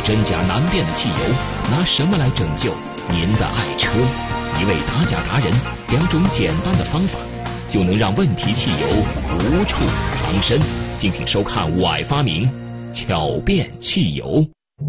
真假难辨的汽油，拿什么来拯救您的爱车？一位打假达人，2种简单的方法，就能让问题汽油无处藏身。敬请收看《我爱发明》，巧辨汽油。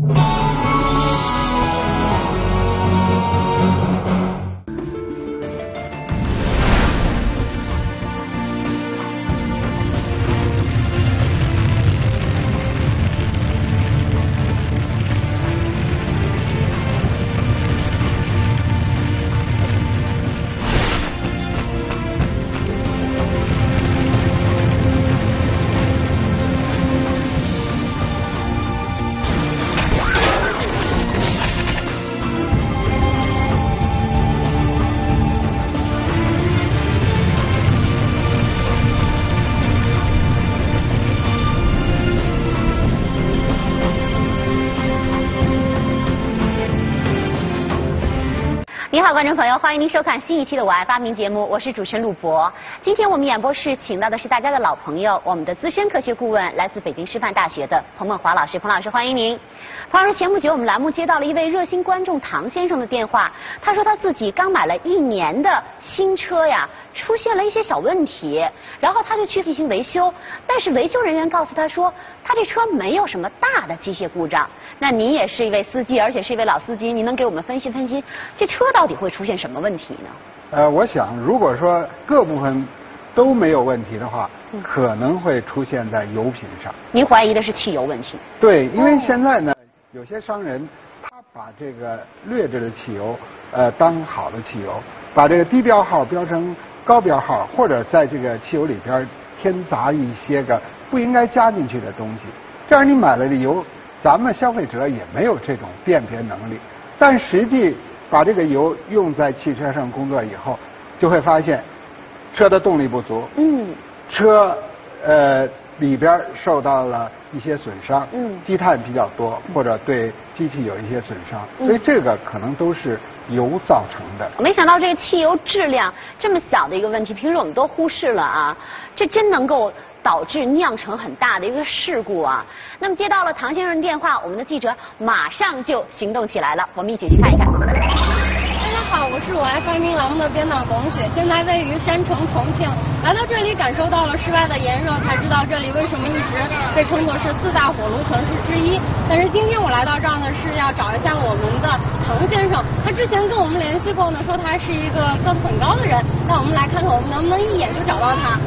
您好，观众朋友，欢迎您收看新一期的《我爱发明》节目，我是主持人陆博。今天我们演播室请到的是大家的老朋友，我们的资深科学顾问，来自北京师范大学的彭梦华老师。彭老师，欢迎您。彭老师，前不久我们栏目接到了一位热心观众唐先生的电话，他说他自己刚买了1年的新车呀，出现了一些小问题，然后他就去进行维修，但是维修人员告诉他说，他这车没有什么大的机械故障。那您也是一位司机，而且是一位老司机，您能给我们分析分析，这车到底会出现什么问题呢？ 我想如果说各部分都没有问题的话，可能会出现在油品上。 您怀疑的是汽油问题？ 对，因为现在呢，有些商人他把这个劣质的汽油当好的汽油，把这个低标号标成高标号，或者在这个汽油里边添杂一些个不应该加进去的东西，这样你买了的油，咱们消费者也没有这种辨别能力。但实际把这个油用在汽车上工作以后，就会发现车的动力不足，车里边受到了一些损伤，积碳比较多，或者对机器有一些损伤，所以这个可能都是油造成的。 没想到这个汽油质量这么小的一个问题，平时我们都忽视了啊，这真能够导致酿成很大的一个事故啊。那么接到了唐先生的电话，我们的记者马上就行动起来了，我们一起去看一看。 大家好，我是我爱发明栏目的编导董雪，现在位于山城重庆，来到这里感受到了室外的炎热，才知道这里为什么一直被称作是4大火炉城市之一。但是今天我来到这儿呢，是要找一下我们的唐先生，他之前跟我们联系过呢，说他是一个个子很高的人，那我们来看看我们能不能一眼就找到他。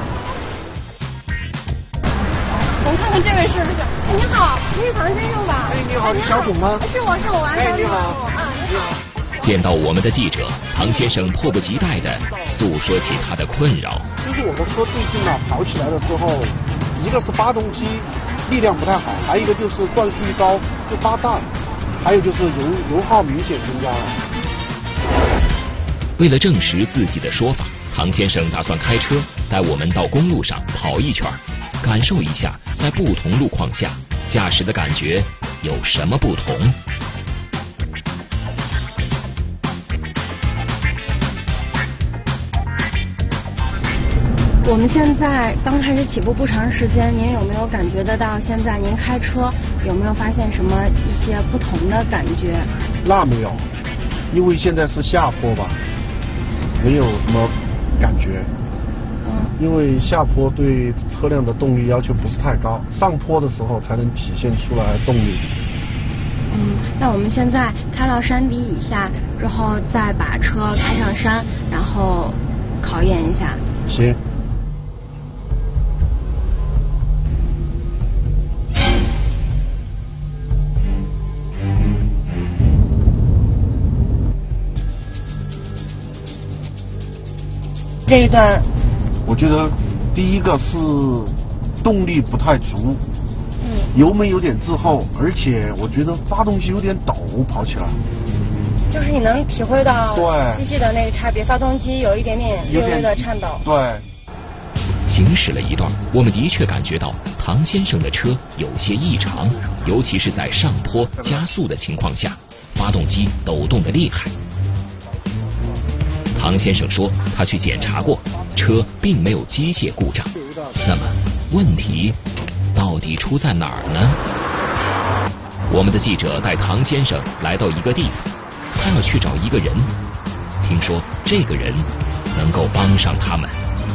我们看看这位是不是？哎，你好，您是唐先生吧？ 哎，你好，你小董吗？ 是我爱发明。 你好， 你好。 见到我们的记者，唐先生迫不及待地诉说起他的困扰。 就是我的车最近啊跑起来的时候，一个是发动机力量不太好，还有一个就是转速一高就发炸，还有就是油耗明显增加了。 为了证实自己的说法，唐先生打算开车带我们到公路上跑一圈，感受一下在不同路况下驾驶的感觉有什么不同。 我们现在刚开始起步不长时间，您有没有感觉得到现在您开车有没有发现什么一些不同的感觉？ 那没有，因为现在是下坡吧，没有什么感觉。因为下坡对车辆的动力要求不是太高，上坡的时候才能体现出来动力。 那我们现在开到山底以下之后，再把车开上山，然后考验一下。 行。 这一段， 我觉得第一个是动力不太足，油门有点滞后，而且我觉得发动机有点抖，跑起来。 就是你能体会到对机器的那个差别，发动机有一点点微微的颤抖。 对。 行驶了一段，我们的确感觉到唐先生的车有些异常，尤其是在上坡加速的情况下，发动机抖动的厉害。唐先生说他去检查过，车并没有机械故障。那么问题到底出在哪儿呢？ 我们的记者带唐先生来到一个地方，他要去找一个人，听说这个人能够帮上他们。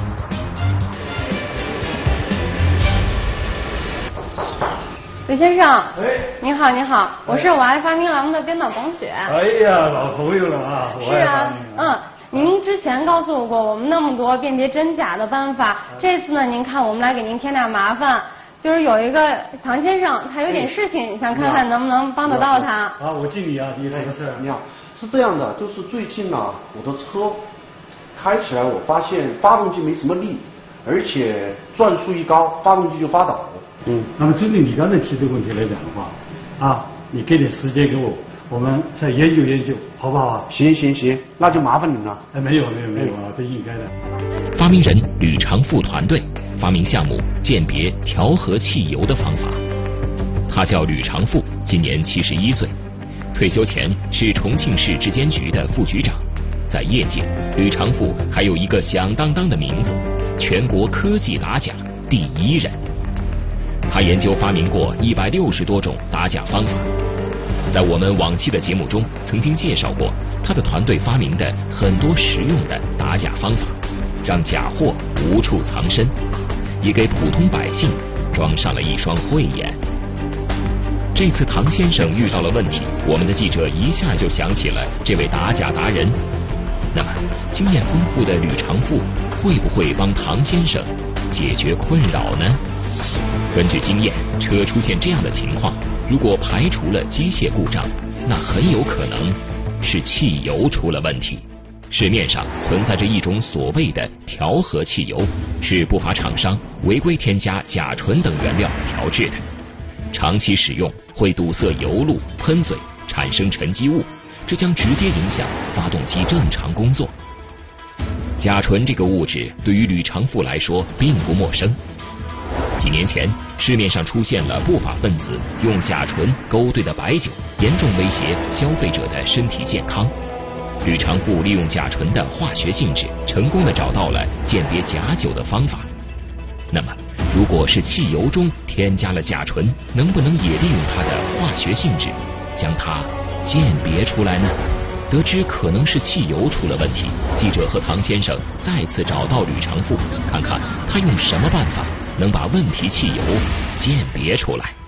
吕先生，您好，您好，我是我爱发明栏目的编导龚雪。 哎呀，老朋友了啊！ 是啊，您之前告诉我过我们那么多辨别真假的办法，这次呢，您看我们来给您添点麻烦，就是有一个唐先生，他有点事情，想看看能不能帮得到他。 啊，我敬你啊，你什么事？ 你好，是这样的，就是最近呢，我的车开起来，我发现发动机没什么力，而且转速一高，发动机就发抖。 那么针对你刚才提这个问题来讲的话，啊，你给点时间给我，我们再研究研究，好不好啊？ 行，那就麻烦您了。 哎，没有啊，这应该的。 发明人吕长富团队发明项目鉴别调和汽油的方法。他叫吕长富，今年71岁，退休前是重庆市质监局的副局长。在业界，吕长富还有一个响当当的名字——全国科技打假第1人。他研究发明过160多种打假方法，在我们往期的节目中曾经介绍过他的团队发明的很多实用的打假方法，让假货无处藏身，也给普通百姓装上了一双慧眼。这次唐先生遇到了问题，我们的记者一下就想起了这位打假达人。那么，经验丰富的吕长富会不会帮唐先生解决困扰呢？根据经验，车出现这样的情况，如果排除了机械故障，那很有可能是汽油出了问题。市面上存在着一种所谓的调和汽油，是不法厂商违规添加甲醇等原料调制的。长期使用会堵塞油路、喷嘴，产生沉积物，这将直接影响发动机正常工作。甲醇这个物质对于吕长富来说并不陌生。几年前，市面上出现了不法分子用甲醇勾兑的白酒，严重威胁消费者的身体健康。吕长富利用甲醇的化学性质，成功地找到了鉴别假酒的方法。那么，如果是汽油中添加了甲醇，能不能也利用它的化学性质，将它鉴别出来呢？得知可能是汽油出了问题，记者和唐先生再次找到吕长富，看看他用什么办法能把问题汽油鉴别出来。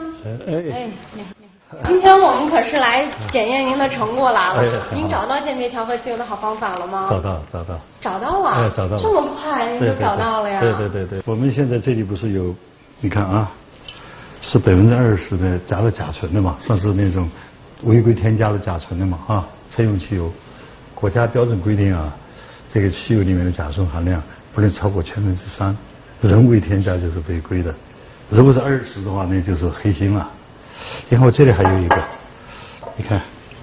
今天我们可是来检验您的成果来了。您找到鉴别调和汽油的好方法了吗？ 找到了。找到了。 这么快您就找到了呀？ 对。我们现在这里不是有，你看啊，是20%的加了甲醇的嘛，算是那种违规添加了甲醇的嘛啊。车用汽油，国家标准规定啊，这个汽油里面的甲醇含量不能超过3%，人为添加就是违规的。如果是20%的话，那就是黑心了。然后这里还有一个，你看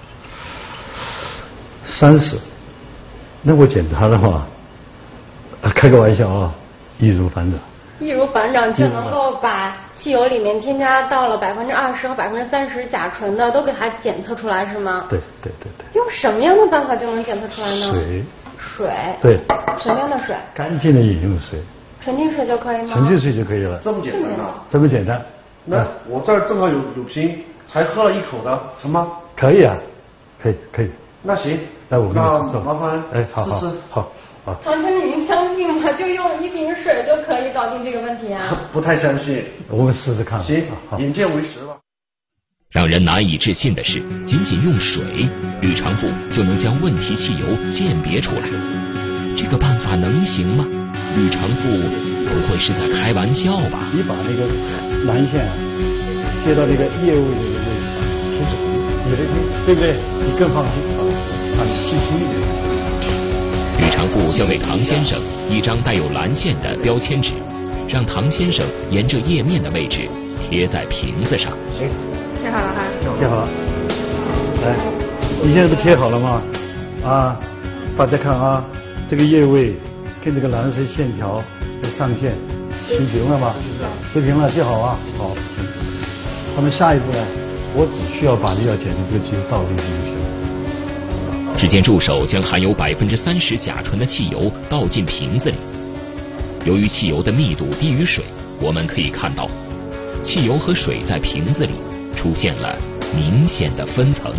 30，那我检查的话，开个玩笑啊，易如反掌。 易如反掌就能够把汽油里面添加到了20%和30%甲醇的都给它检测出来是吗？ 对。 用什么样的办法就能检测出来呢？水。对。什么样的水？ 干净的饮用水。 纯净水就可以吗？ 纯净水就可以了。 这么简单啊？ 这么简单。 那我这儿正好有瓶，才喝了1口的，成吗？ 可以啊，可以。 那行， 那我给你试试。 麻烦好。 唐先生，您相信吗？就用1瓶水就可以搞定这个问题啊？ 不太相信， 我们试试看。 行，眼见为实吧。 让人难以置信的是，仅用水，吕长富就能将问题汽油鉴别出来。这个办法能行吗？吕长富不会是在开玩笑吧？ 你把那个蓝线接到那个业务这个位置上，其实你的对不对？你更放心细心一点。 吕长富交给唐先生一张带有蓝线的标签纸，让唐先生沿着页面的位置贴在瓶子上。 行， 贴好了哈。 贴好了。来，你现在不贴好了吗？啊，大家看啊，这个页位跟这个蓝色线条的上线齐平了吗？齐平了，记好啊。好。那么下一步呢？我只需要把你要检的这个机油倒进去就行。 只见助手将含有30%甲醇的汽油倒进瓶子里。由于汽油的密度低于水，我们可以看到，汽油和水在瓶子里出现了明显的分层。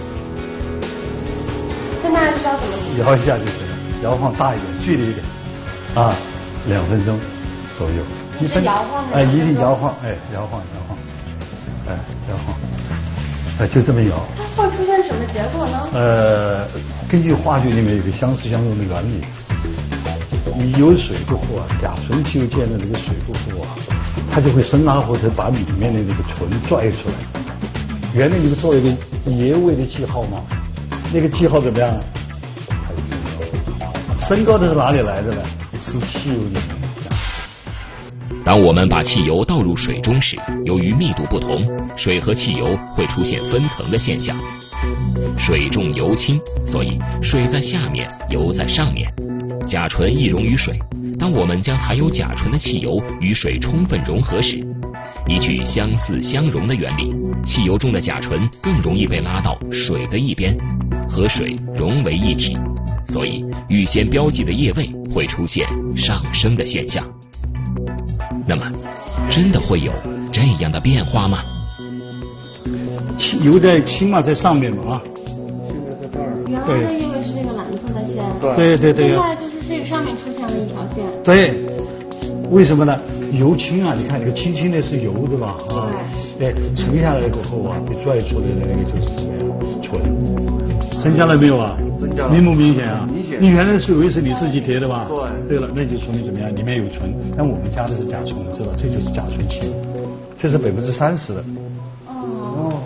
现在是要怎么摇一下就行了，摇晃大一点，剧烈一点，啊，2分钟左右。 一分摇晃吗？ 一定摇晃，摇晃，摇晃，就这么摇。 它会出现什么结果呢？ 根据化学里面有个相似相容的原理，你有水不服啊，甲醇汽油溅的那个水不服啊，它就会生拉活脱把里面的那个醇拽出来。原来你不做一个液位的记号吗？那个记号怎么样？还是升高。升高的是哪里来的呢？是汽油里面的。 当我们把汽油倒入水中时，由于密度不同，水和汽油会出现分层的现象。水重油轻，所以水在下面，油在上面。甲醇易溶于水，当我们将含有甲醇的汽油与水充分融合时，依据相似相容的原理，汽油中的甲醇更容易被拉到水的一边，和水融为一体，所以预先标记的液位会出现上升的现象。那么，真的会有这样的变化吗？ 汽油在轻嘛，在上面嘛啊。 现在在这儿。 原来的液位是这个蓝色的线。 对。 现在就是这个上面出现了一条线。 对。为什么呢？油轻啊，你看这个轻轻的是油对吧？啊。对。沉下来过后啊，被拽出来的那个就是什么呀？醇。增加了没有啊？ 增加了。 明不明显啊？ 明显。 你原来的水位是你自己贴的吧？ 对。 对了，那就说明怎么样？里面有醇，但我们加的是甲醇，知道？这就是甲醇汽油，这是30%的。 哦。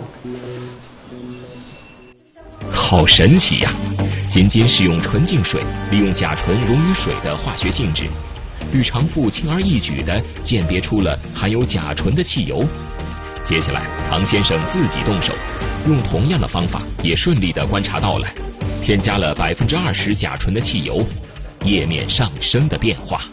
好神奇呀！仅仅使用纯净水，利用甲醇溶于水的化学性质，吕长富轻而易举地鉴别出了含有甲醇的汽油。接下来，唐先生自己动手，用同样的方法，也顺利地观察到了添加了20%甲醇的汽油，液面上升的变化。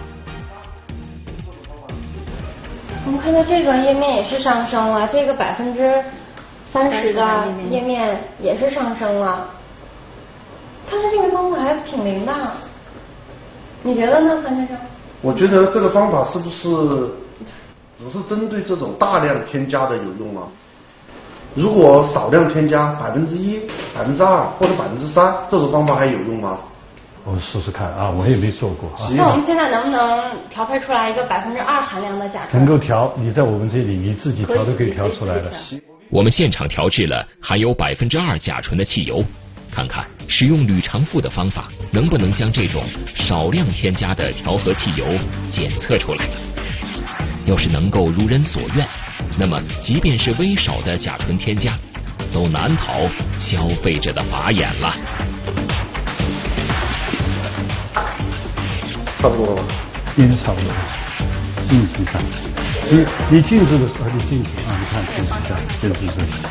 我们看到这个页面也是上升了，这个30%的页面也是上升了。看着这个方法还挺灵的，你觉得呢，潘先生？ 我觉得这个方法是不是只是针对这种大量添加的有用啊？如果少量添加1%、2%或者3%，这种方法还有用吗？ 我试试看啊，我也没做过啊。 那我们现在能不能调配出来一个2%含量的甲醇？ 能够调，你在我们这里你自己调都可以调出来的。 我们现场调制了含有2%甲醇的汽油，看看使用吕长富的方法能不能将这种少量添加的调和汽油检测出来。要是能够如人所愿，那么即便是微少的甲醇添加，都难逃消费者的法眼了。 差不多了， 应该差不多。镜子上，你静止的时候就静止啊，你看镜子上，镜子上。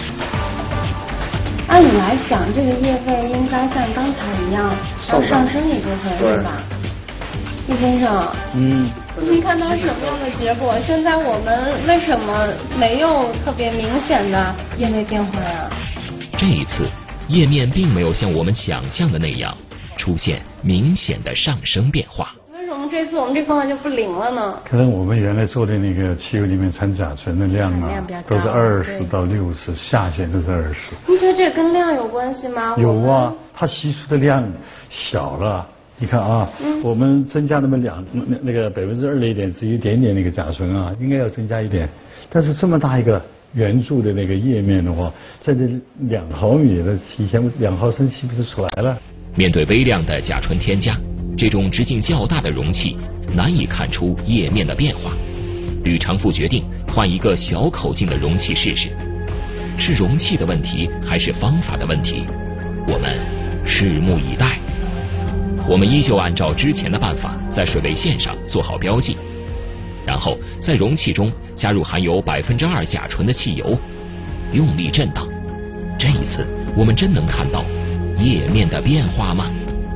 按理来讲，这个液位应该像刚才一样要上升一部分，是吧？易先生，您看到什么样的结果？现在我们为什么没有特别明显的液位变化呀？ 这一次，液面并没有像我们想象的那样出现明显的上升变化。 为什么这次我们这方法就不灵了呢？ 可能我们原来做的那个汽油里面掺甲醇的量啊，都是20到60，下限都是20。 您觉得这跟量有关系吗？ 有啊，它吸收的量小了。你看啊，我们增加那么那个2%的一点，只有一点点那个甲醇啊，应该要增加一点。但是这么大一个圆柱的那个液面的话，在这2毫米的体现2毫升气不是出来了？ 面对微量的甲醇添加，这种直径较大的容器难以看出液面的变化。吕长富决定换一个小口径的容器试试，是容器的问题还是方法的问题？我们拭目以待。我们依旧按照之前的办法，在水位线上做好标记，然后在容器中加入含有2%甲醇的汽油，用力震荡。这一次，我们真能看到液面的变化吗？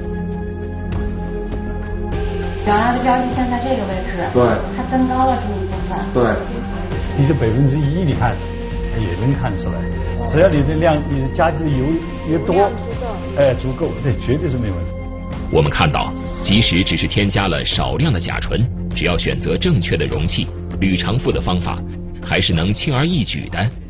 原来的标记线在这个位置， 对， 它增高了这一部分。 对， 你的1%，你看也能看出来。只要你的量，你的加进的油越多，足够，那绝对是没问题。 我们看到，即使只是添加了少量的甲醇，只要选择正确的容器，吕长富的方法还是能轻而易举地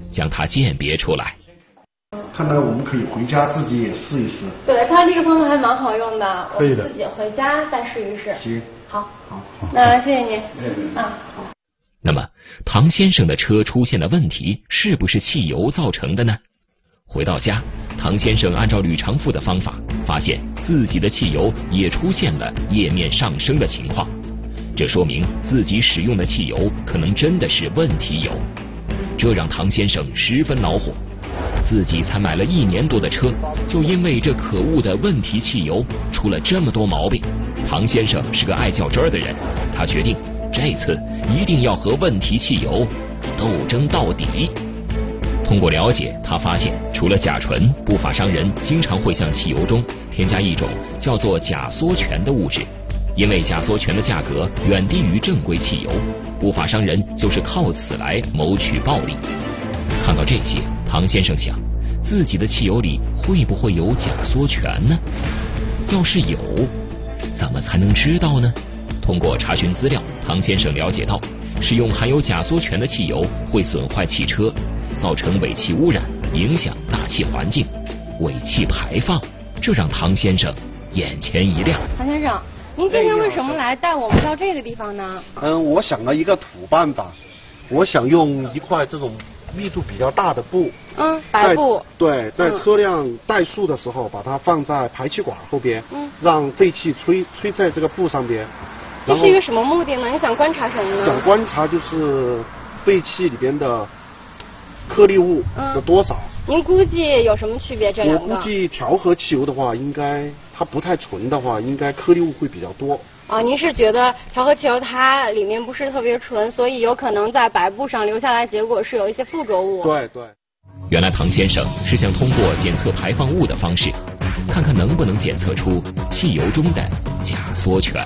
将它鉴别出来。 看来我们可以回家自己也试一试。 对，看这个方法还蛮好用的， 可以的， 我们自己回家再试一试。 行， 好，那谢谢您。好。 那么，唐先生的车出现的问题是不是汽油造成的呢？回到家，唐先生按照吕长富的方法，发现自己的汽油也出现了液面上升的情况，这说明自己使用的汽油可能真的是问题油，这让唐先生十分恼火。自己才买了1年多的车，就因为这可恶的问题汽油出了这么多毛病。唐先生是个爱较真儿的人，他决定这次一定要和问题汽油斗争到底。通过了解，他发现除了甲醇，不法商人经常会向汽油中添加一种叫做甲羧醛的物质。因为甲羧醛的价格远低于正规汽油，不法商人就是靠此来谋取暴利。看到这些，唐先生想，自己的汽油里会不会有甲羧醛呢？要是有，怎么才能知道呢？通过查询资料，唐先生了解到，使用含有甲羧醛的汽油会损坏汽车，造成尾气污染，影响大气环境，尾气排放，这让唐先生眼前一亮。 唐先生，您今天为什么来带我们到这个地方呢？ 我想了一个土办法，我想用一块这种密度比较大的布， 白布， 对，在车辆怠速的时候，把它放在排气管后边，让废气吹在这个布上边。 这是一个什么目的呢？你想观察什么呢？ 想观察就是废气里边的颗粒物的多少。 您估计有什么区别？这两个？ 我估计调和汽油的话，应该它不太纯的话，应该颗粒物会比较多。 您是觉得调和汽油它里面不是特别纯，所以有可能在白布上留下来结果是有一些附着物。 对。 原来唐先生是想通过检测排放物的方式，看看能不能检测出汽油中的甲羧醛。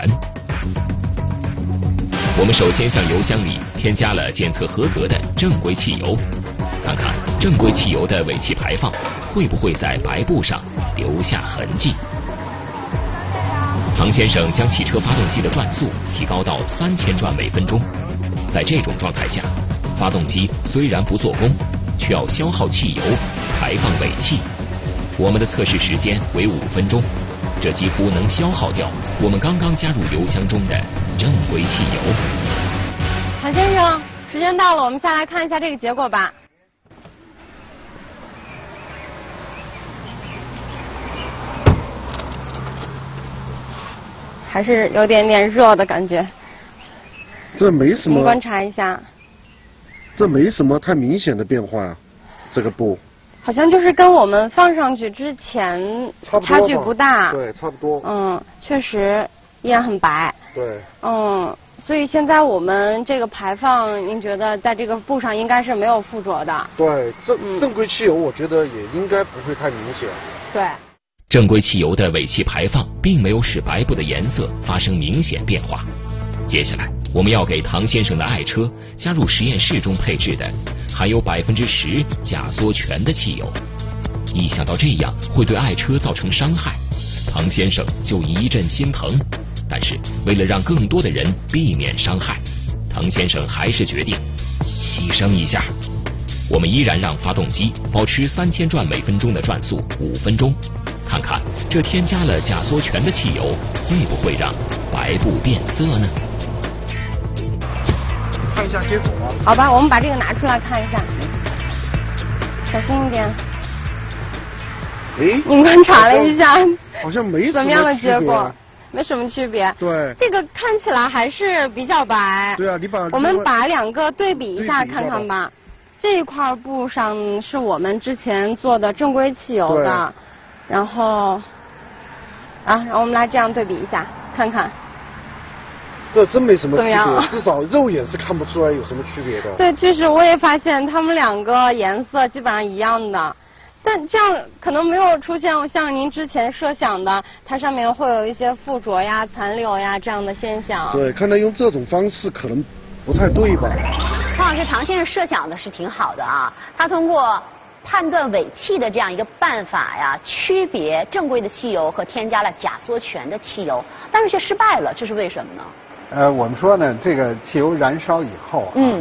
我们首先向油箱里添加了检测合格的正规汽油，看看正规汽油的尾气排放会不会在白布上留下痕迹。唐先生将汽车发动机的转速提高到3000转每分钟，在这种状态下，发动机虽然不做功，却要消耗汽油，排放尾气。我们的测试时间为5分钟，这几乎能消耗掉我们刚刚加入油箱中的正规汽油。 唐先生，时间到了，我们下来看一下这个结果吧。还是有点热的感觉。 这没什么。 您观察一下。 这没什么太明显的变化啊，这个布。 好像就是跟我们放上去之前差距不大。 对，差不多。 确实依然很白。 对。 所以现在我们这个排放，您觉得在这个布上应该是没有附着的？ 对，正规汽油我觉得也应该不会太明显。 对。 正规汽油的尾气排放并没有使白布的颜色发生明显变化。接下来，我们要给唐先生的爱车加入实验室中配置的含有10%甲羧醛的汽油。一想到这样会对爱车造成伤害，唐先生就一阵心疼。但是为了让更多的人避免伤害，唐先生还是决定牺牲一下。我们依然让发动机保持3000转每分钟的转速5分钟，看看这添加了甲羧醛的汽油会不会让白布变色呢？ 看一下结果吧。 好吧，我们把这个拿出来看一下，小心一点。您观察了一下， 好像没怎么样的结果？没什么区别。 对。 这个看起来还是比较白。 对啊， 我们把两个对比一下看看吧。这一块布上是我们之前做的正规汽油的，然后我们来这样对比一下，看看。 这真没什么区别，至少肉眼是看不出来有什么区别的。 对，其实我也发现它们两个颜色基本上一样的，但这样可能没有出现像您之前设想的，它上面会有一些附着呀、残留呀这样的现象。 对，看来用这种方式可能不太对吧？ 黄老师，唐先生设想的是挺好的啊，他通过判断尾气的这样一个办法呀，区别正规的汽油和添加了甲羧醛的汽油，但是却失败了，这是为什么呢？ 我们说呢，这个汽油燃烧以后，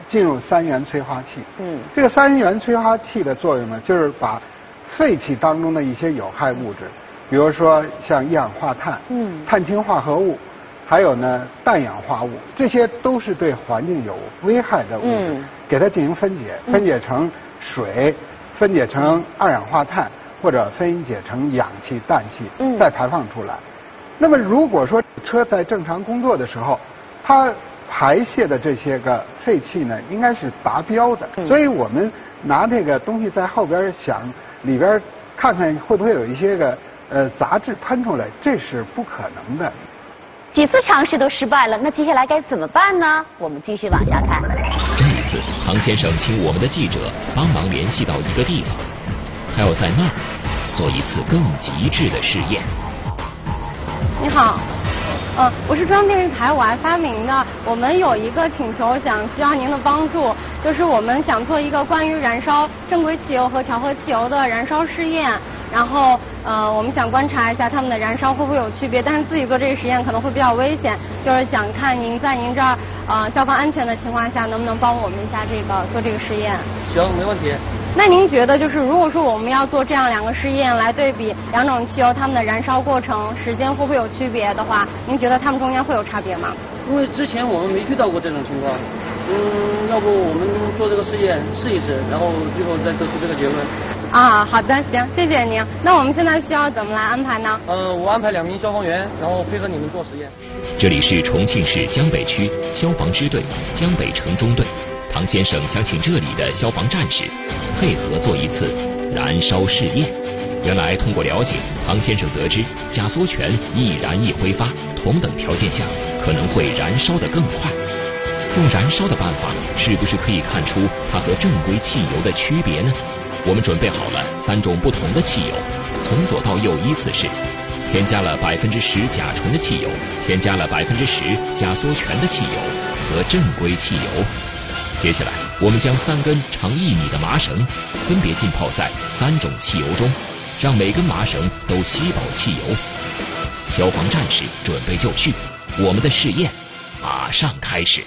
进入三元催化器。这个三元催化器的作用呢，就是把废气当中的一些有害物质，比如说像一氧化碳、碳氢化合物，还有呢氮氧化物，这些都是对环境有危害的物质，给它进行分解，分解成水，分解成二氧化碳，或者分解成氧气、氮气，再排放出来。那么如果说车在正常工作的时候，它排泄的这些个废气呢，应该是达标的。所以我们拿这个东西在后边想里边看看会不会有一些个杂质喷出来，这是不可能的。 几次尝试都失败了，那接下来该怎么办呢？我们继续往下看。 这一次，唐先生请我们的记者帮忙联系到一个地方，他要在那儿做一次更极致的试验。 你好，我是中央电视台我爱发明的，我们有一个请求需要您的帮助，就是我们想做一个关于燃烧正规汽油和调和汽油的燃烧试验，然后我们想观察一下它们的燃烧会不会有区别，但是自己做这个实验可能会比较危险，就是想看您在您这儿消防安全的情况下，能不能帮我们一下做这个实验？ 行，没问题。 那您觉得就是如果说我们要做这样2个试验来对比2种汽油它们的燃烧过程时间会不会有区别的话，您觉得它们中间会有差别吗？ 因为之前我们没遇到过这种情况，要不我们做这个试验试一试，然后最后再得出这个结论。 好的，行，谢谢您。那我们现在需要怎么来安排呢？ 我安排2名消防员，然后配合你们做实验。 这里是重庆市江北区消防支队江北城中队。唐先生想请这里的消防战士配合做一次燃烧试验。原来通过了解，唐先生得知甲羧醛易燃易挥发，同等条件下可能会燃烧得更快。用燃烧的办法是不是可以看出它和正规汽油的区别呢？我们准备好了3种不同的汽油，从左到右依次是添加了10%甲醇的汽油，添加了10%甲羧醛的汽油和正规汽油。接下来，我们将3根长1米的麻绳分别浸泡在3种汽油中，让每根麻绳都吸饱汽油。消防战士准备就绪，我们的试验马上开始。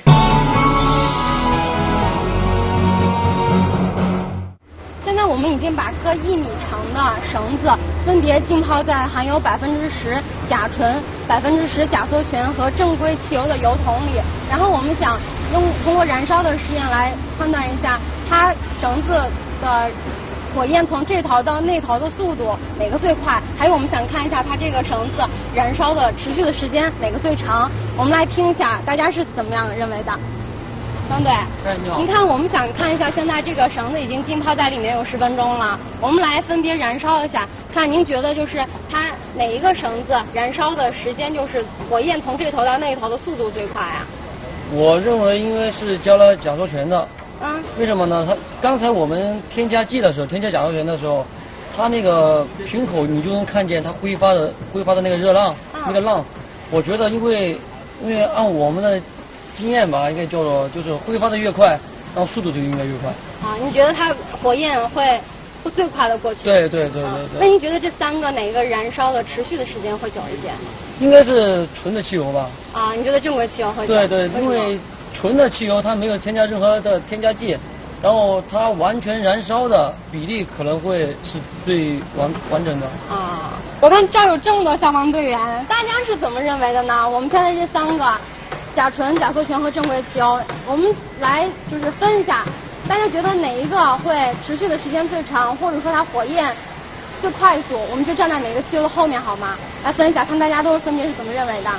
现在我们已经把各1米长的绳子分别浸泡在含有10%甲醇、10%甲羧醛和正规汽油的油桶里，然后我们想通过燃烧的实验来判断一下它绳子的火焰从这头到那头的速度哪个最快，还有我们想看一下它这个绳子燃烧的持续的时间哪个最长。我们来听一下大家是怎么样认为的。张队， 你好。 您看，我们想看一下，现在这个绳子已经浸泡在里面有10分钟了，我们来分别燃烧一下，看您觉得就是它哪一个绳子燃烧的时间就是火焰从这头到那头的速度最快啊？ 我认为应该是加了甲羧醛的。为什么呢？它刚才我们添加剂的时候，添加甲羧醛的时候，它那个瓶口你就能看见它挥发的那个热浪，那个浪。我觉得因为按我们的经验吧，应该叫做就是挥发的越快，然后速度就应该越快。 你觉得它火焰会最快的过去？ 对。 那您觉得这3个哪一个燃烧的持续的时间会久一些？ 应该是纯的汽油吧。 你觉得正规汽油会久？ 对，因为纯的汽油它没有添加任何的添加剂，然后它完全燃烧的比例可能会是最完整的。 我看这儿有这么多消防队员，大家是怎么认为的呢？我们现在这3个甲醇、甲羧醛和正规汽油，我们来就是分一下，大家觉得哪一个会持续的时间最长，或者说它火焰最快速，我们就站在哪个汽油的后面好吗？来分一下，看大家都分别是怎么认为的。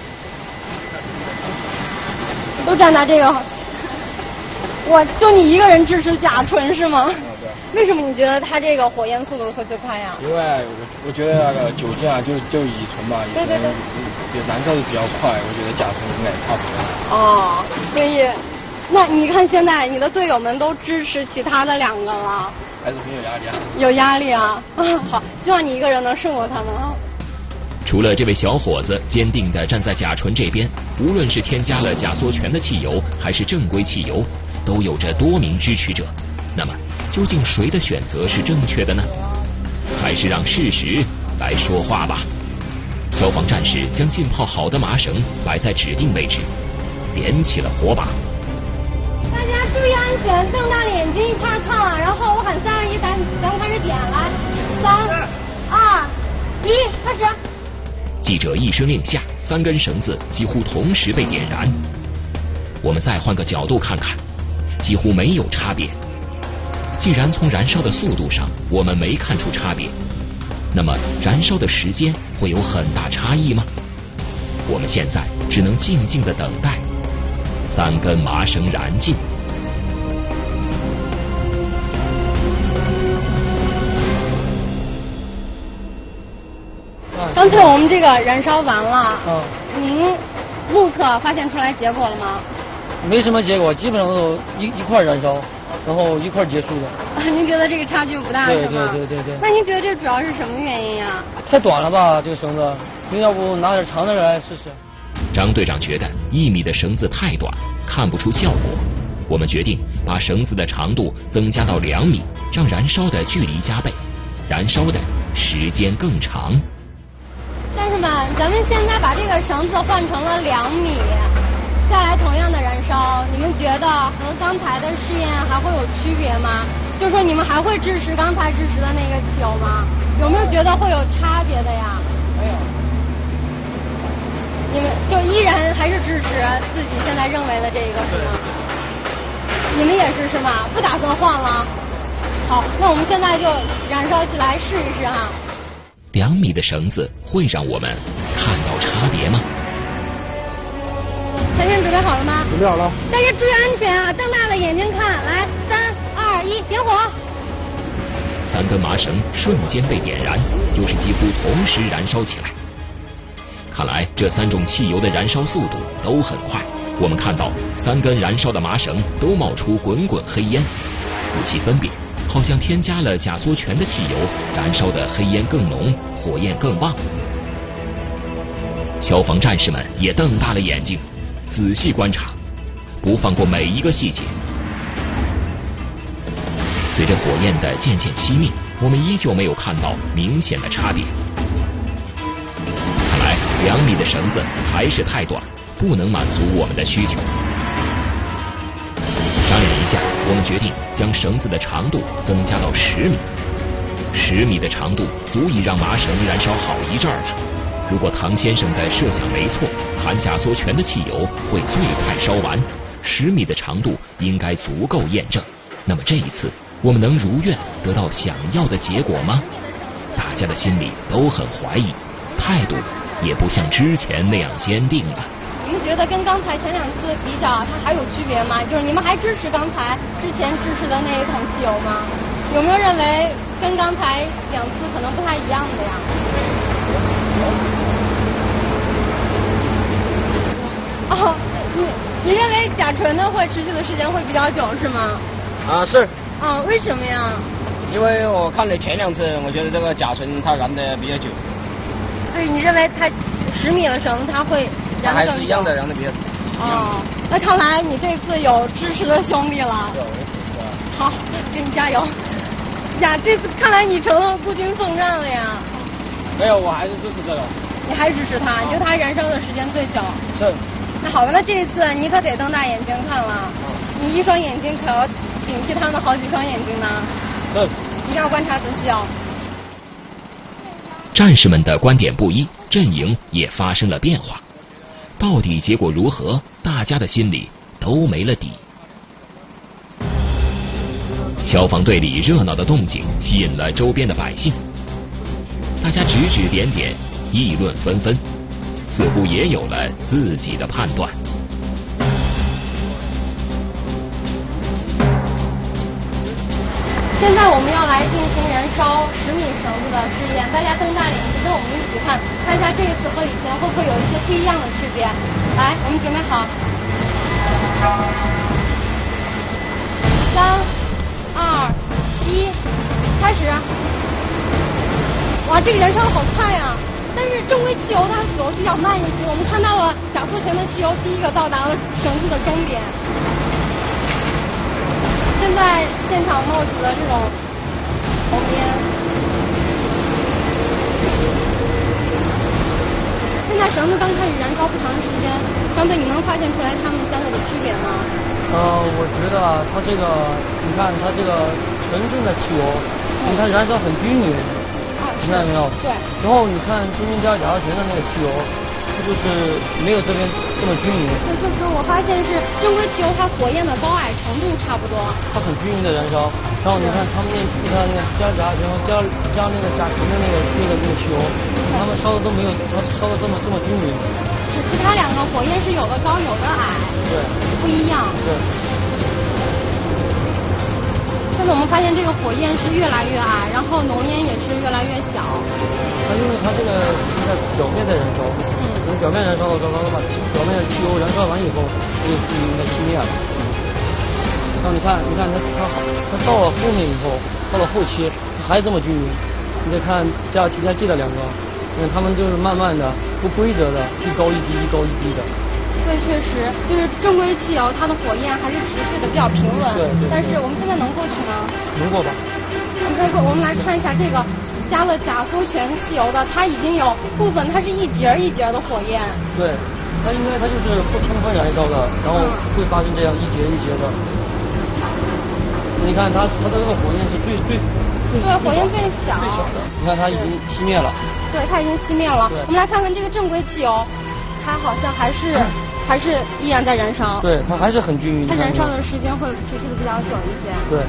都站在这个，就你一个人支持甲醇是吗？为什么你觉得它这个火焰速度会最快呀？ 因为我觉得那个酒精就乙醇嘛， 对， 也燃烧的比较快，我觉得甲醇应该也差不多。 所以，那你看现在你的队友们都支持其他的2个了， 还是很有压力啊。 有压力啊！好，希望你一个人能胜过他们啊。 除了这位小伙子坚定地站在甲醇这边，无论是添加了甲羧醛的汽油还是正规汽油，都有着多名支持者。那么究竟谁的选择是正确的呢？还是让事实来说话吧。消防战士将浸泡好的麻绳摆在指定位置，点起了火把。 大家注安全，瞪大了眼睛一块儿看啊！然后我喊3、2、1，咱们开始点，来，3、2、1，开始。 记者一声令下，3根绳子几乎同时被点燃。我们再换个角度看看，几乎没有差别。既然从燃烧的速度上我们没看出差别，那么燃烧的时间会有很大差异吗？我们现在只能静静地等待3根麻绳燃尽。 刚才我们这个燃烧完了，您目测发现出来结果了吗？ 没什么结果，基本上都一块燃烧，然后一块结束的。 您觉得这个差距不大是吗？ 对。 那您觉得这主要是什么原因呀？ 太短了吧，这个绳子，您要不拿点长的来试试？ 张队长觉得1米的绳子太短，看不出效果。我们决定把绳子的长度增加到2米，让燃烧的距离加倍，燃烧的时间更长。 战士们，咱们现在把这个绳子换成了2米，再来同样的燃烧，你们觉得和刚才的试验还会有区别吗？就是说你们还会支持刚才支持的那个汽油吗？有没有觉得会有差别的呀？没有。你们就依然还是支持自己现在认为的这个是吗？你们也是是吗？不打算换了？好，那我们现在就燃烧起来试一试哈。 2米的绳子会让我们看到差别吗？ 三天准备好了吗？ 准备好了。 大家注意安全啊！瞪大了眼睛看，来，3、2、1，点火。 3根麻绳瞬间被点燃，又是几乎同时燃烧起来。看来这3种汽油的燃烧速度都很快。我们看到3根燃烧的麻绳都冒出滚滚黑烟，仔细分辨，好像添加了甲羧醛的汽油，燃烧的黑烟更浓，火焰更旺。消防战士们也瞪大了眼睛，仔细观察，不放过每一个细节。随着火焰的渐渐熄灭，我们依旧没有看到明显的差别。看来2米的绳子还是太短，不能满足我们的需求。商量一下，我们决定将绳子的长度增加到10米。10米的长度足以让麻绳燃烧好一阵儿了。如果唐先生的设想没错，含甲羧醛的汽油会最快烧完，10米的长度应该足够验证。那么这一次，我们能如愿得到想要的结果吗？大家的心里都很怀疑，态度也不像之前那样坚定了。 你们觉得跟刚才前2次比较，它还有区别吗？就是你们还支持刚才之前支持的那一桶汽油吗？有没有认为跟刚才2次可能不太一样的呀？哦，你认为甲醇的会持续的时间会比较久是吗？ 啊，是。 为什么呀？ 因为我看了前2次，我觉得这个甲醇它燃的比较久。 所以你认为它10米的绳它会燃得更久？ 还是一样的，燃的比较久。 那看来你这次有支持的兄弟了。 有，是啊。 好，给你加油。呀，这次看来你成了孤军奋战了呀。 没有，我还是支持这个。 你还支持他？你觉得他燃烧的时间最久？ 是。 那好吧，那这一次你可得瞪大眼睛看了。你一双眼睛可要顶替他们好几双眼睛呢。 是。 一定要观察仔细哦。 战士们的观点不一，阵营也发生了变化。到底结果如何？大家的心里都没了底。消防队里热闹的动静吸引了周边的百姓，大家指指点点，议论纷纷，似乎也有了自己的判断。 现在我们要来进行燃烧10米绳子的试验，大家瞪大眼睛跟我们一起看，看一下这一次和以前会不会有一些不一样的区别。来，我们准备好，3、2、1，开始。哇，这个燃烧的好快啊！但是正规汽油它走比较慢一些，我们看到了甲羧醛的汽油第一个到达了绳子的终点。现在现场冒起了这种红烟。现在绳子刚开始燃烧不长时间，张队，你能发现出来它们3个的区别吗？ 我觉得啊，它这个，你看它这个纯正的汽油，你看燃烧很均匀，你看没有？ 对。 然后你看中间加甲硝醛的那个汽油，它就是没有这边这么均匀。 对，就是我发现是正规汽油，它火焰的高矮程度差不多。 它很均匀的燃烧，然后你看他们你看那加甲醛加那个甲醇的那个汽油，他们烧的都没有它烧的这么均匀。 是其他两个火焰是有的高有的矮， 对， 不一样。 对。 现在我们发现这个火焰是越来越矮，然后浓烟也是越来越小。 它因为它这个在表面在燃烧，表面燃烧的时候，它把表面的汽油燃烧完以后，就应该熄灭了。然后你看它到了后面以后，到了后期，它还这么均匀。你再看加添加剂的两个，你看它们就是慢慢的不规则的，一高一低，一高一低的。 对，确实，就是正规汽油，它的火焰还是持续的比较平稳。 对。 但是我们现在能过去吗？ 能过吧。 我们来看一下这个加了甲烯醛汽油的，它已经有部分它是一节一节的火焰。 对，它因为它就是不充分燃烧的，然后会发生这样一节一节的。你看它的这个火焰是最对，火焰最小的。你看它已经熄灭了。 对，它已经熄灭了。我们来看看这个正规汽油，它好像还是依然在燃烧。 对，它还是很均匀。 它燃烧的时间会持续的比较久一些。 对。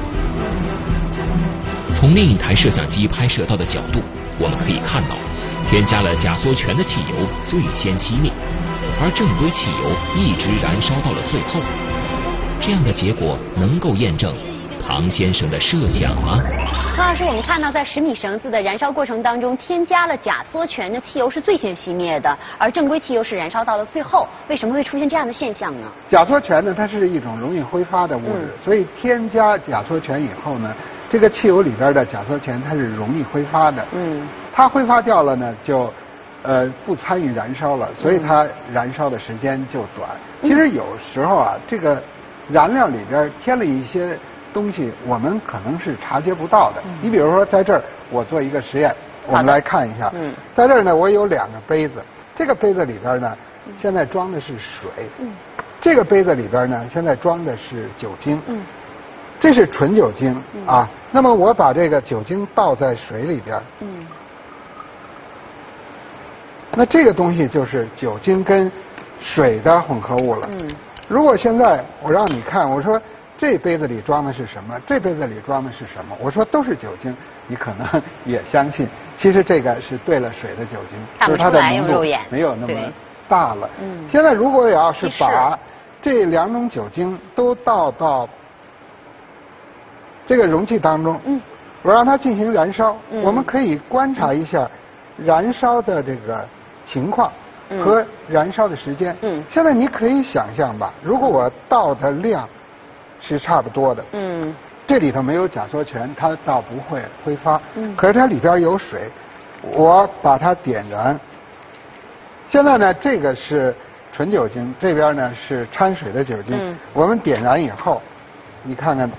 从另一台摄像机拍摄到的角度，我们可以看到，添加了甲烯醛的汽油最先熄灭，而正规汽油一直燃烧到了最后。这样的结果能够验证唐先生的设想吗？ 唐老师，我们看到在10米绳子的燃烧过程当中，添加了甲烯醛的汽油是最先熄灭的，而正规汽油是燃烧到了最后。为什么会出现这样的现象呢？ 甲烯醛呢，它是一种容易挥发的物质，所以添加甲烯醛以后呢，这个汽油里边的甲烯醛它是容易挥发的。它挥发掉了呢，就不参与燃烧了，所以它燃烧的时间就短。其实有时候啊，这个燃料里边添了一些东西，我们可能是察觉不到的。你比如说，在这儿我做一个实验，我们来看一下。在这儿呢，我有2个杯子，这个杯子里边呢，现在装的是水。这个杯子里边呢，现在装的是酒精。这是纯酒精啊。那么我把这个酒精倒在水里边。那这个东西就是酒精跟水的混合物了。如果现在我让你看，我说这杯子里装的是什么？这杯子里装的是什么？我说都是酒精，你可能也相信。其实这个是兑了水的酒精，就是它的浓度没有那么大了。现在如果我要是把这2种酒精都倒到这个容器当中，我让它进行燃烧，我们可以观察一下燃烧的这个情况和燃烧的时间。现在你可以想象吧，如果我倒的量是差不多的，这里头没有甲烯醛，它倒不会挥发。可是它里边有水，我把它点燃。现在呢，这个是纯酒精，这边呢是掺水的酒精。我们点燃以后，你看看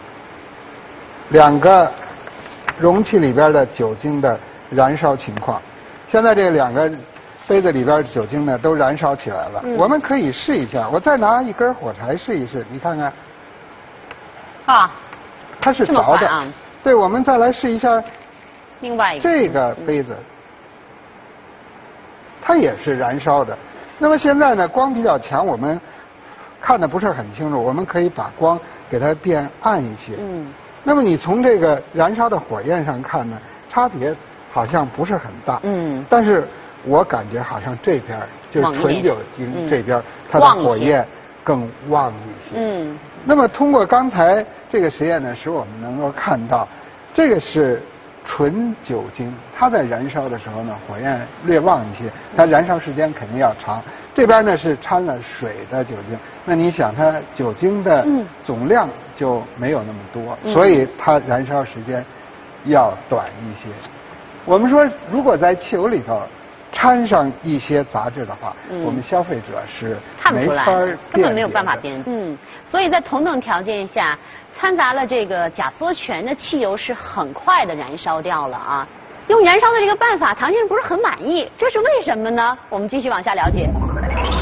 2个容器里边的酒精的燃烧情况。现在这2个杯子里边的酒精呢都燃烧起来了。我们可以试一下，我再拿一根火柴试一试，你看看。它是着的。对，我们再来试一下另外一个这个杯子，它也是燃烧的。那么现在呢，光比较强，我们看的不是很清楚，我们可以把光给它变暗一些。那么你从这个燃烧的火焰上看呢，差别好像不是很大。但是我感觉好像这边就是纯酒精这边，它的火焰更旺一些。那么通过刚才这个实验呢，使我们能够看到，这个是纯酒精，它在燃烧的时候呢，火焰略旺一些，它燃烧时间肯定要长。这边呢是掺了水的酒精，那你想它酒精的总量就没有那么多，所以它燃烧时间要短一些。我们说，如果在汽油里头掺上一些杂质的话，我们消费者是没法根本没有办法辨别。所以在同等条件下，掺杂了这个甲烯醛的汽油是很快的燃烧掉了啊。用燃烧的这个办法，唐先生不是很满意，这是为什么呢？我们继续往下了解。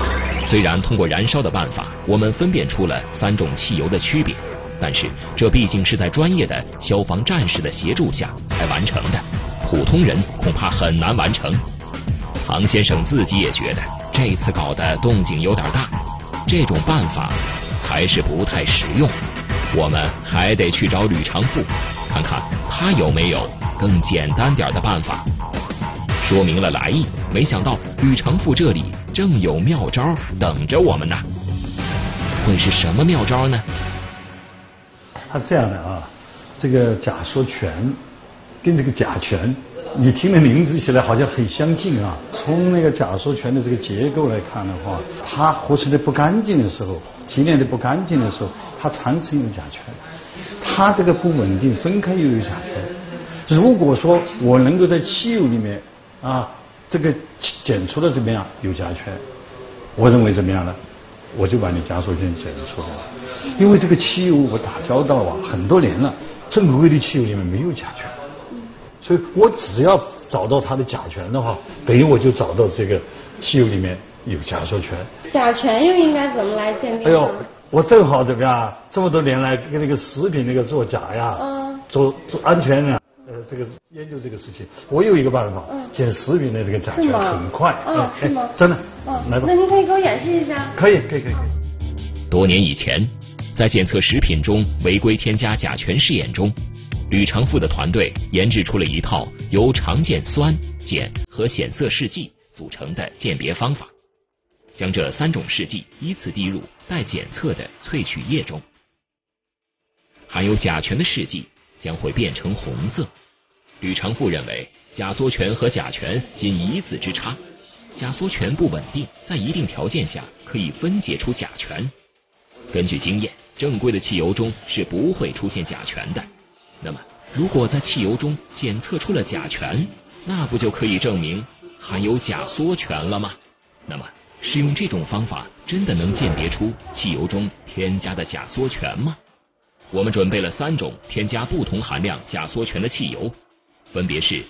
虽然通过燃烧的办法，我们分辨出了3种汽油的区别，但是这毕竟是在专业的消防战士的协助下才完成的，普通人恐怕很难完成。唐先生自己也觉得这次搞的动静有点大，这种办法还是不太实用，我们还得去找吕长富，看看他有没有更简单点的办法。说明了来意，没想到吕长富这里正有妙招等着我们呢。会是什么妙招呢？ 它是这样的啊，这个甲羧醛跟这个甲醛，你听的名字起来好像很相近啊。从那个甲羧醛的这个结构来看的话，它合成的不干净的时候，提炼的不干净的时候，它产生有甲醛，它这个不稳定，分开又有甲醛。如果说我能够在汽油里面啊，这个检出了怎么样有甲醛，我认为怎么样呢？我就把你甲羧醛检出来了。因为这个汽油我打交道啊很多年了，正规的汽油里面没有甲醛，所以我只要找到它的甲醛的话，等于我就找到这个汽油里面有甲羧醛。 甲醛又应该怎么来鉴定？ 哎呦，我正好怎么样？这么多年来跟那个食品那个做假呀，做安全啊。这个研究这个事情，我有一个办法，检食品的这个甲醛很快。 是吗？ 真的。来吧。 那您可以给我演示一下。 可以。 多年以前，在检测食品中违规添加甲醛试验中，吕长富的团队研制出了一套由常见酸、碱和显色试剂组成的鉴别方法，将这3种试剂依次滴入待检测的萃取液中，含有甲醛的试剂将会变成红色。吕长富认为甲羧醛和甲醛仅1字之差，甲羧醛不稳定，在一定条件下可以分解出甲醛。根据经验，正规的汽油中是不会出现甲醛的。那么，如果在汽油中检测出了甲醛，那不就可以证明含有甲羧醛了吗？那么，使用这种方法真的能鉴别出汽油中添加的甲羧醛吗？我们准备了3种添加不同含量甲羧醛的汽油，分别是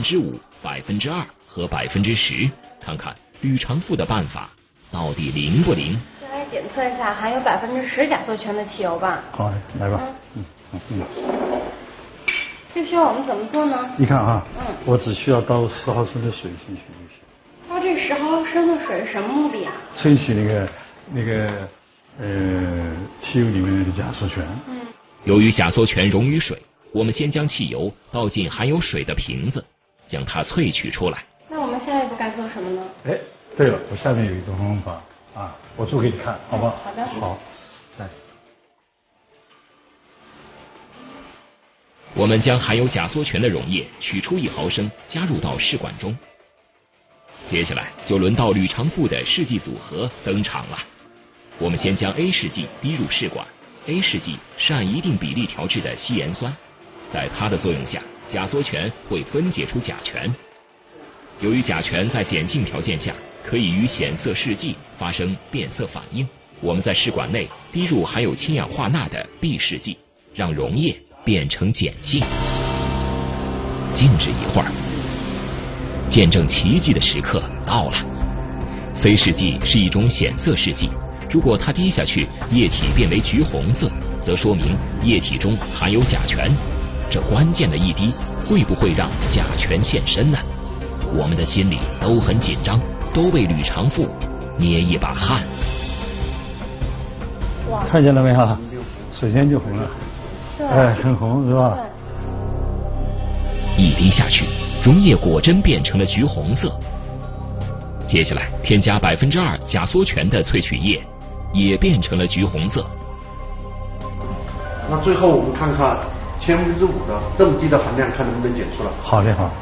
5%、2%和10%，看看吕长富的办法到底灵不灵。 先来检测一下含有10%甲羧醛的汽油吧。 好，来吧。 这需要我们怎么做呢？ 你看啊，我只需要倒10毫升的水进去就行。 倒这10毫升的水是什么目的啊？ 萃取那个汽油里面的甲羧醛。 由于甲羧醛溶于水，我们先将汽油倒进含有水的瓶子，将它萃取出来。 那我们下一步该做什么呢？ 哎，对了，我下面有一种方法啊，我做给你看，好不好？ 好的。 好，来。 我们将含有甲羧醛的溶液取出1毫升，加入到试管中。接下来就轮到吕长富的试剂组合登场了。我们先将 A 试剂滴入试管。A 试剂是按一定比例调制的稀盐酸，在它的作用下，甲羧醛会分解出甲醛。由于甲醛在碱性条件下可以与显色试剂发生变色反应，我们在试管内滴入含有氢氧化钠的 B 试剂，让溶液变成碱性。静止一会儿，见证奇迹的时刻到了。C 试剂是一种显色试剂，如果它滴下去，液体变为橘红色，则说明液体中含有甲醛。这关键的一滴会不会让甲醛现身呢？我们的心里都很紧张，都为吕长富捏一把汗。 看见了没有？首先就红了，哎，很红是吧？ 一滴下去，溶液果真变成了橘红色。接下来添加2%甲羧醛的萃取液，也变成了橘红色。 那最后我们看看5%的这么低的含量，看能不能检出来。 好嘞，好。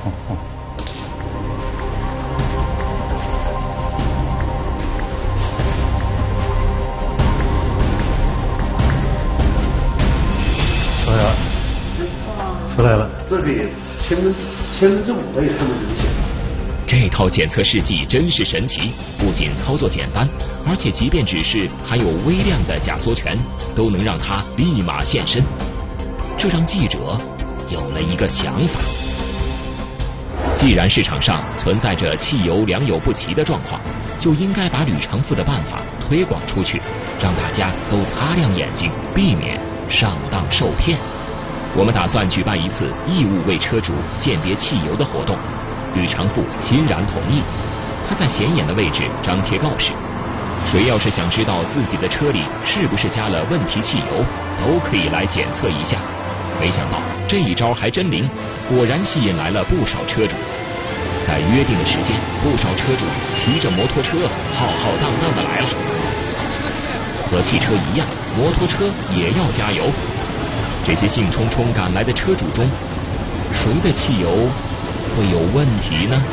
出来了， 这个也5%的也这么明显。 这套检测试剂真是神奇，不仅操作简单，而且即便只是含有微量的甲羧醛，都能让它立马现身。这让记者有了一个想法：既然市场上存在着汽油良莠不齐的状况， 就应该把吕长富的办法推广出去，让大家都擦亮眼睛，避免上当受骗。我们打算举办一次义务为车主鉴别汽油的活动，吕长富欣然同意。他在显眼的位置张贴告示，谁要是想知道自己的车里是不是加了问题汽油，都可以来检测一下。没想到这一招还真灵，果然吸引来了不少车主。在约定的时间，不少车主骑着摩托车浩浩荡荡的来了。和汽车一样，摩托车也要加油。这些兴冲冲赶来的车主中，谁的汽油会有问题呢？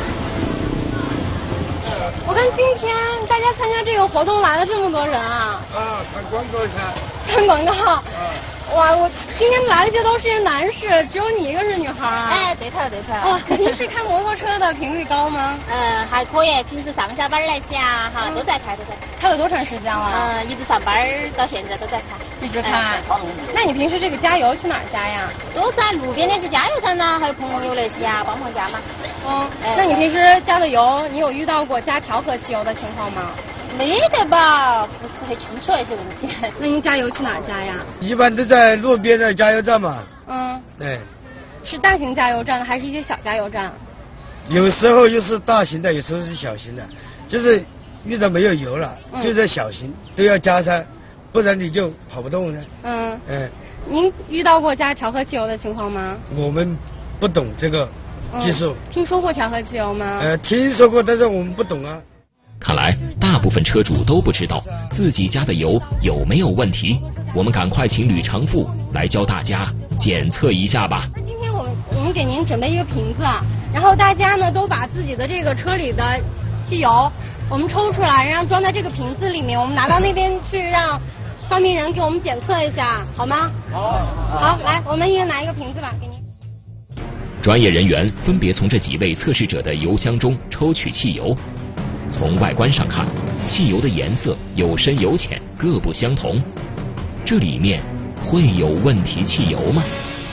我看今天大家参加这个活动来了这么多人啊！ 看广告一下。 看广告。哇，我今天来了这都是些男士，只有你一个是女孩啊？ 哎，对头。 哦，您是开摩托车的频率高吗？ 还可以，平时上下班那些啊，哈，都在开。 开了多长时间了？ 一直上班到现在都在开。 一直开。那你平时这个加油去哪儿加呀？ 都在路边那些加油站呐，还有朋友那些啊，帮忙加嘛。 那你平时加的油，你有遇到过加调和汽油的情况吗？ 没得吧，不是很清楚那些问题。 那您加油去哪儿加呀？ 一般都在路边的加油站嘛。对。 是大型加油站还是一些小加油站？ 有时候又是大型的，有时候是小型的，就是遇到没有油了，就在小型都要加上，不然你就跑不动了。 您遇到过加调和汽油的情况吗？ 我们不懂这个技术。 听说过调和汽油吗？ 听说过，但是我们不懂啊。 看来大部分车主都不知道自己家的油有没有问题，我们赶快请吕长富来教大家检测一下吧。 那今天我们给您准备一个瓶子，然后大家呢都把自己的这个车里的汽油我们抽出来，然后装在这个瓶子里面，我们拿到那边去让发明人给我们检测一下，好吗？好，来，我们一人拿一个瓶子吧，给您。 专业人员分别从这几位测试者的油箱中抽取汽油。从外观上看，汽油的颜色有深有浅，各不相同。这里面会有问题汽油吗？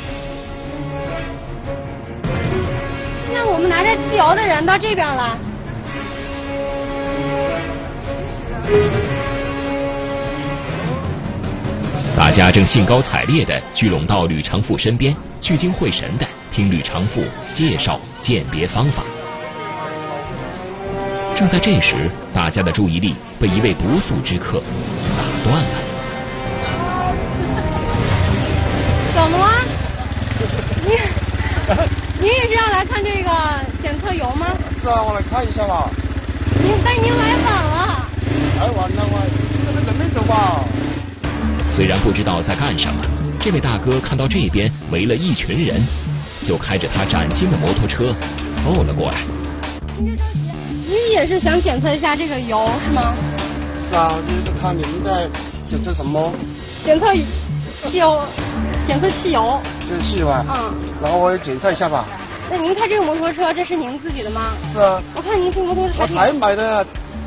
那我们拿着汽油的人到这边来。 大家正兴高采烈地聚拢到吕长富身边，聚精会神地听吕长富介绍鉴别方法。正在这时，大家的注意力被一位不速之客打断了。 怎么了？您也是要来看这个检测油吗？ 是啊，我来看一下吧。 您来晚了。 来晚了，这个人没走吧？ 虽然不知道在干什么，这位大哥看到这边围了一群人，就开着他崭新的摩托车凑了过来。 您也是想检测一下这个油是吗？ 是啊，就是看你们在检测什么？ 检测汽油。就是汽油吧？ 然后我也检测一下吧。 那您开这个摩托车，这是您自己的吗？ 是啊。 我看您这摩托车。 我才买的。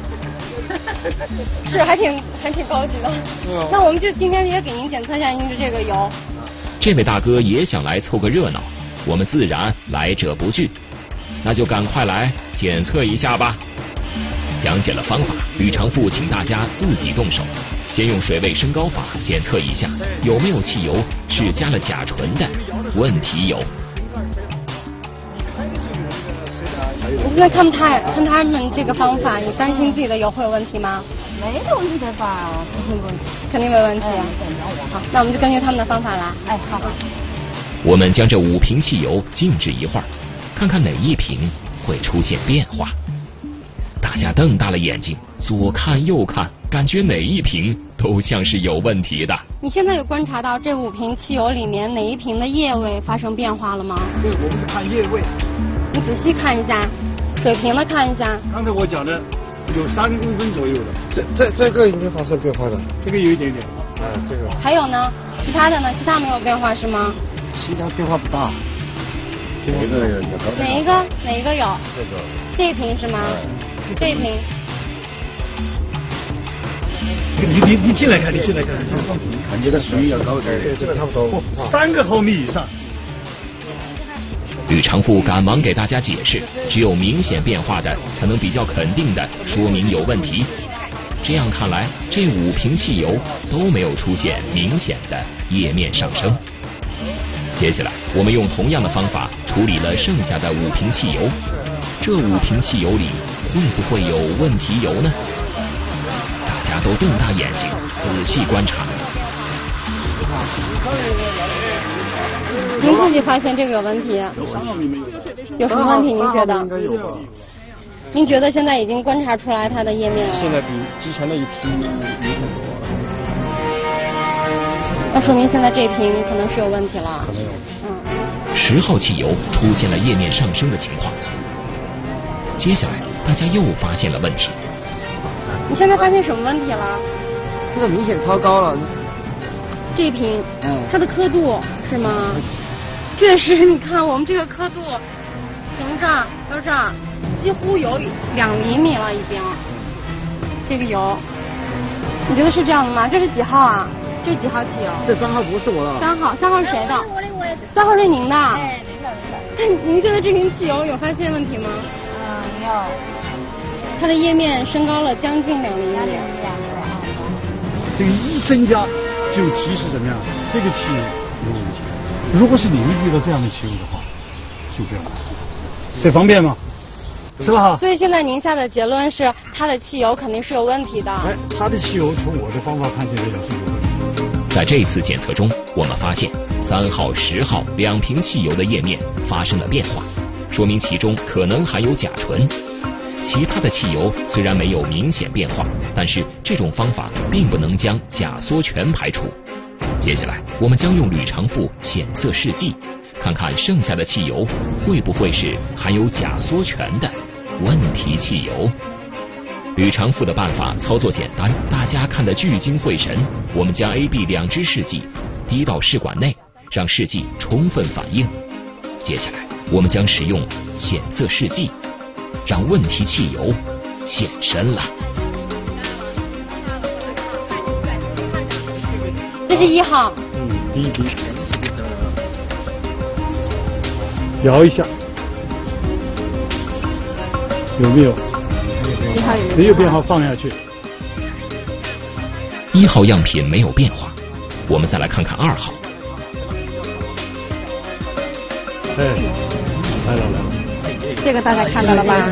是，还挺高级的。那我们就今天也给您检测一下您的这个油。 这位大哥也想来凑个热闹，我们自然来者不拒。那就赶快来检测一下吧。讲解了方法，吕长富请大家自己动手，先用水位升高法检测一下有没有汽油是加了甲醇的问题油。 你现在看他们这个方法，你担心自己的油会有问题吗？ 没得问题的吧，肯定没问题。 肯定没问题。好，那我们就根据他们的方法来。 哎，好。 我们将这5瓶汽油静置一会儿，看看哪一瓶会出现变化。大家瞪大了眼睛，左看右看，感觉哪一瓶都像是有问题的。 你现在有观察到这5瓶汽油里面哪一瓶的液位发生变化了吗？ 对，我们是看液位。 你仔细看一下，水平的看一下。 刚才我讲的有3公分左右的。 这个已经发生变化了。 这个有一点点。 这个。 还有呢？其他的呢？其他没有变化是吗？ 其他变化不大。 哪一个有？这一瓶是吗？这一瓶。 你进来看，你进来看。 看这个水要高一点，这个差不多 3个毫米以上。 吕长富赶忙给大家解释，只有明显变化的才能比较肯定的说明有问题。这样看来，这5瓶汽油都没有出现明显的液面上升。接下来，我们用同样的方法处理了剩下的5瓶汽油。这5瓶汽油里会不会有问题油呢？大家都瞪大眼睛仔细观察。 您自己发现这个有问题？有什么问题？您觉得？您觉得现在已经观察出来它的液面了？ 现在比之前的一批明显多了。 那说明现在这瓶可能是有问题了。 可能有。 10号汽油出现了液面上升的情况。接下来，大家又发现了问题。 你现在发现什么问题了？ 这个明显超高了。 这瓶，它的刻度是吗？确实，你看我们这个刻度，从这儿到这儿，几乎有2厘米了已经。这个油，你觉得是这样的吗？这是几号啊？这几号汽油？ 这3号不是我的。 3号是谁的？3号是您的。但您现在这瓶汽油有发现问题吗？ 没有。 它的液面升高了将近2厘米。 这个一增加就提示怎么样？这个汽油有问题。如果是你们遇到这样的汽油的话，就不要买，这方便吗？是吧？ 所以现在您下的结论是，它的汽油肯定是有问题的。 哎，它的汽油从我的方法看起来也是有问题。 在这次检测中，我们发现3号、10号2瓶汽油的液面发生了变化，说明其中可能含有甲醇。其他的汽油虽然没有明显变化，但是这种方法并不能将甲羧醛排除。接下来，我们将用吕长富显色试剂，看看剩下的汽油会不会是含有甲羧醛的问题汽油。吕长富的办法操作简单，大家看得聚精会神。我们将 A、B 2支试剂滴到试管内，让试剂充分反应。接下来，我们将使用显色试剂，让问题汽油现身了。 这是1号。 第一滴，摇一下，有没有？ 1号有没有变化，放下去。 1号样品没有变化，我们再来看看2号。 哎，来了。 这个大家看到了吧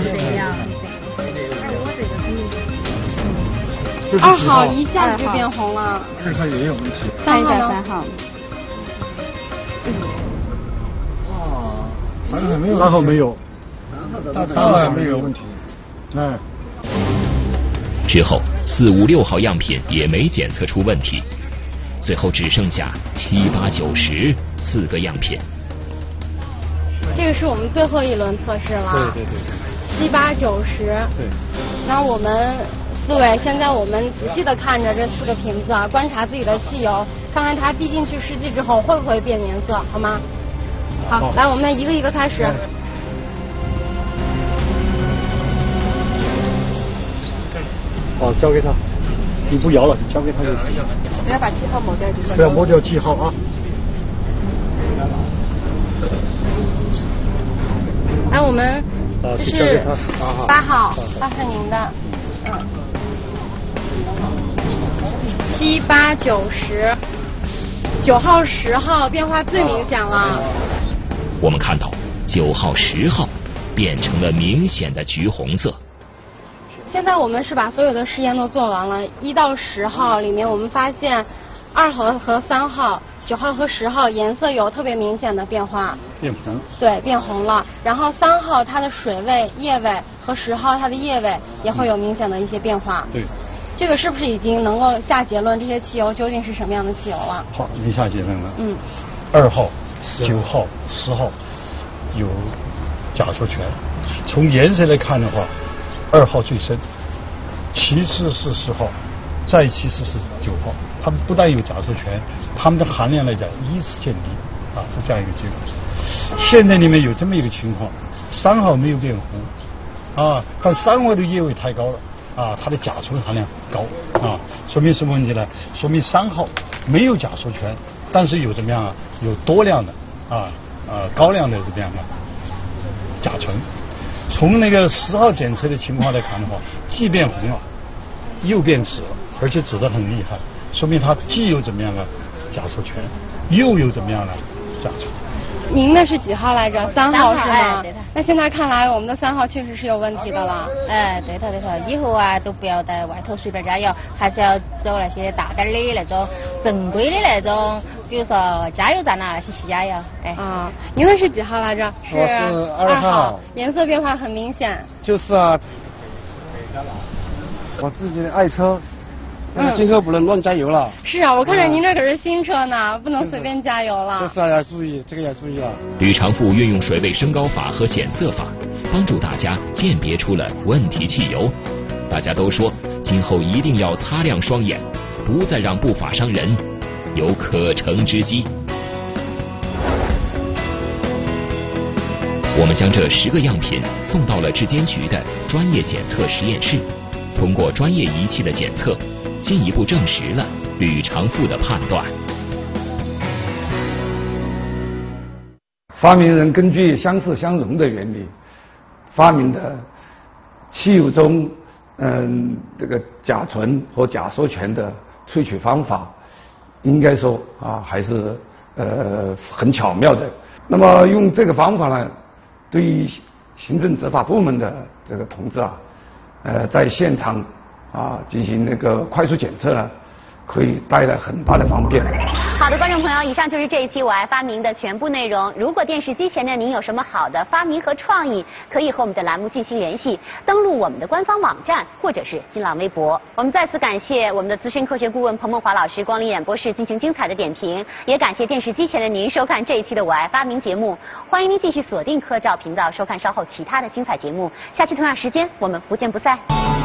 ？2号一下子就变红了。 2号也有问题。 看一下3号。 3号没有。 3号没有。 3号没有问题。 哎。 之后4、5、6号样品也没检测出问题，最后只剩下7、8、9、10 4个样品。 这个是我们最后一轮测试了。 对。 7、8、9、10。 对。 那我们4位，现在我们仔细的看着这4个瓶子啊，观察自己的汽油，看看它滴进去试剂之后会不会变颜色，好吗？好，来，我们一个一个开始。 好，交给他，你不摇了，你交给他就行。 不要把记号抹掉就行。 不要抹掉记号啊。 来，我们这是8号，8是您的。7、8、9、10。9号、10号变化最明显了。 我们看到9号、10号变成了明显的橘红色。 现在我们是把所有的试验都做完了，1到10号里面我们发现2号和3号、9号和10号颜色有特别明显的变化， 变红。 对，变红了。然后3号它的水位、液位和10号它的液位也会有明显的一些变化。 对。 这个是不是已经能够下结论，这些汽油究竟是什么样的汽油了？ 好，你下结论了。2号、9号、10号有甲羧醛，从颜色来看的话，2号最深，其次是10号，再其次是9号。它们不但有甲羧醛，它们的含量来讲依次见低，是这样一个结果。现在里面有这么一个情况，3号没有变红，但3号的液位太高了。它的甲醇含量高，说明什么问题呢？说明3号没有甲羧醛，但是有怎么样啊？有多量的高量的怎么样的甲醇。从那个10号检测的情况来看的话，既变红了，又变紫了，而且紫得很厉害，说明它既有怎么样的甲铄醛，又有怎么样的甲醇。 您的是几号来着？3号是吗？那现在看来我们的3号确实是有问题的了。 对头，以后啊都不要在外头随便加油，还是要走那些大点的那种正规的那种，比如说加油站啊那些去加油。 您的是几号来着？ 我是2号。 颜色变化很明显。 就是啊，我自己爱车。今后不能乱加油了。 是啊，我看着您这可是新车呢，不能随便加油了。 这是要注意，这个要注意了。 吕长富运用水位升高法和检测法，帮助大家鉴别出了问题汽油。大家都说，今后一定要擦亮双眼，不再让不法商人有可乘之机。我们将这10个样品送到了质监局的专业检测实验室，通过专业仪器的检测，进一步证实了吕长富的判断。 发明人根据相似相容的原理，发明的汽油中这个甲醇和甲铄醛的萃取方法，应该说还是很巧妙的。那么用这个方法呢，对于行政执法部门的这个同志在现场进行那个快速检测呢，可以带来很大的方便。 好的，观众朋友，以上就是这一期我爱发明的全部内容。如果电视机前的您有什么好的发明和创意，可以和我们的栏目进行联系，登录我们的官方网站或者是新浪微博。我们再次感谢我们的资深科学顾问彭梦华老师光临演播室进行精彩的点评，也感谢电视机前的您收看这一期的我爱发明节目。欢迎您继续锁定科教频道收看稍后其他的精彩节目。下期同样时间我们不见不散。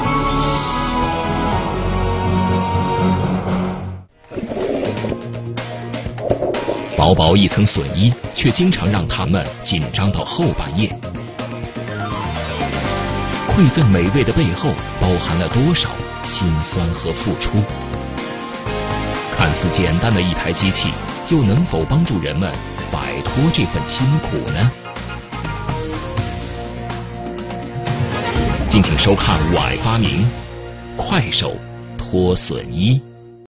薄薄一层笋衣，却经常让他们紧张到后半夜。馈赠美味的背后，包含了多少辛酸和付出？看似简单的一台机器，又能否帮助人们摆脱这份辛苦呢？敬请收看《我爱发明》，快手脱笋衣。